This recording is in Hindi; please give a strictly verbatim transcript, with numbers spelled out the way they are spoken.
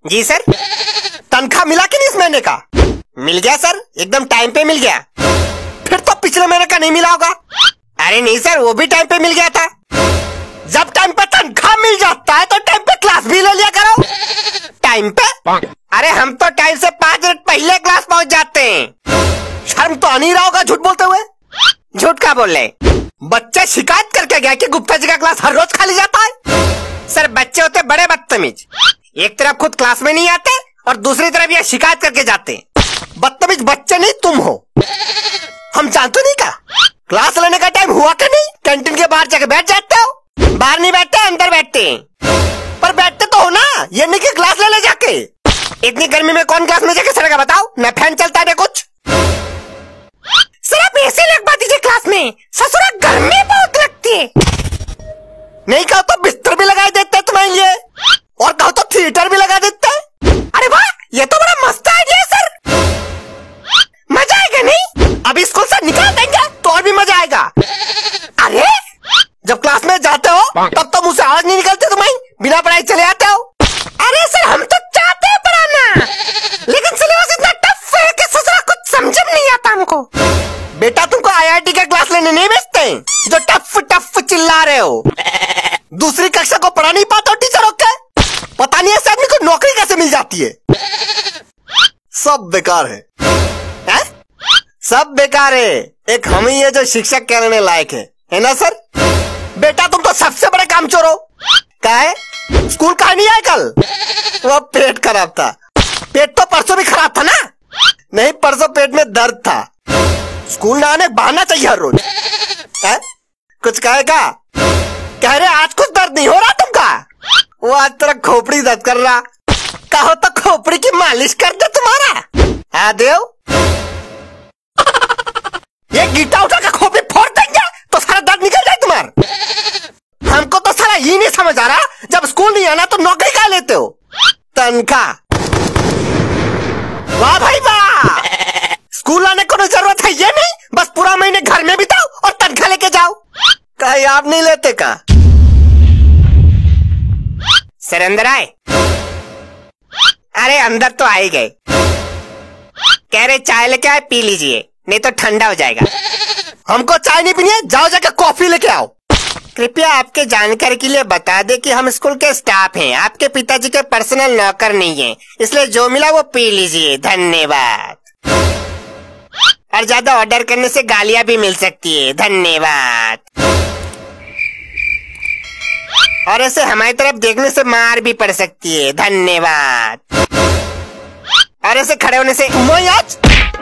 जी सर। तनख्वाह मिला कि नहीं इस महीने का? मिल गया सर, एकदम टाइम पे मिल गया। फिर तो पिछले महीने का नहीं मिला होगा। अरे नहीं सर, वो भी टाइम पे मिल गया था। जब टाइम पे तनख्वाह मिल जाता है तो टाइम पे क्लास भी ले लिया करो। टाइम पे? अरे हम तो टाइम से पाँच मिनट पहले क्लास पहुंच जाते हैं। शर्म तो आ नहीं रहा होगा झूठ बोलते हुए। झूठ क्या बोल रहे? बच्चे शिकायत करके गया कि गुप्ता जी का क्लास हर रोज खाली जाता है। सर बच्चे होते बड़े बदतमीज, एक तरफ खुद क्लास में नहीं आते और दूसरी तरफ ये शिकायत करके जाते। बदतमीज बच्चे नहीं तुम हो, हम जानते नहीं क्या? क्लास लेने का टाइम हुआ कि नहीं? कैंटीन के बाहर जाके बैठ जाते हो। बाहर नहीं बैठते, अंदर बैठते हैं। पर बैठते तो हो ना, ये नहीं कि क्लास ले ले जाके। इतनी गर्मी में कौन क्लास में जाके सड़ेगा बताओ? ना फैन चलता है कुछ। सर आप एसी लगवा दीजिए क्लास में, ससुरा गर्मी बहुत लगती है। नहीं कहो तो बिस्तर भी लगा देते हैं तुम्हारे लिए, और कहो तो थिएटर भी लगा देते हैं। अरे वाह, ये तो बड़ा मस्त आइडिया है सर। मजा आएगा नहीं? अभी स्कूल से निकाल देंगे तो और भी मजा आएगा। अरे जब क्लास में जाते हो तब तो मुझसे आवाज नहीं निकलती तुम्हारी, बिना पढ़ाई चले आते हो। अरे सर हम तो चाहते हैं पढ़ाना, लेकिन सिलेबस इतना टफ है कि ससुरा कुछ समझ में नहीं आता हमको। बेटा तुमको आई आई टी का क्लास लेने नहीं भेजते जो टफ टफ चिल्ला रहे हो। दूसरी कक्षा को पढ़ा नहीं पाते हो टीचर होके? पता नहीं ऐसे आदमी को नौकरी कैसे मिल जाती है। सब बेकार है, है? सब बेकार है, एक हम ही है जो शिक्षक कहने लायक है, है ना सर? बेटा तुम तो सबसे बड़े कामचोर हो। क्या है? स्कूल का नहीं आए कल? वो पेट खराब था। पेट तो परसों भी खराब था ना? नहीं, परसों पेट में दर्द था। स्कूल न आने बहाना चाहिए हर रोज। है? कुछ कहेगा? कह रहे आज कुछ दर्द नहीं हो रहा तुमका? वो आज तेरा खोपड़ी दर्द कर रहा, कहो तो खोपड़ी की मालिश कर दे तुम्हारा। हाँ देव, ये गीटा उठा के खोपड़ी फोड़ देंगे तो सारा दर्द निकल जाए तुम्हारा। हमको तो सारा ये नहीं समझ आ रहा, जब स्कूल नहीं आना तो नौकरी क्या लेते हो? तनख्वाह। वाह भाई वाह, स्कूल आने को जरूरत है ये नहीं, बस पूरा महीने घर में बिताओ और तनख्वाह लेके जाओ। कहीं आप नहीं लेते का? सर अंदर आए? अरे अंदर तो आ ही गए। कह रहे चाय लेके आए, पी लीजिए नहीं तो ठंडा हो जाएगा। हमको चाय नहीं पीनी है, जाओ जाके कॉफी लेके आओ। कृपया आपके जानकारी के लिए बता दें कि हम स्कूल के स्टाफ हैं, आपके पिताजी के पर्सनल नौकर नहीं हैं, इसलिए जो मिला वो पी लीजिए, धन्यवाद। और ज्यादा ऑर्डर करने से गालियां भी मिल सकती है, धन्यवाद। और ऐसे हमारी तरफ देखने से मार भी पड़ सकती है, धन्यवाद। और ऐसे खड़े होने से मैं आज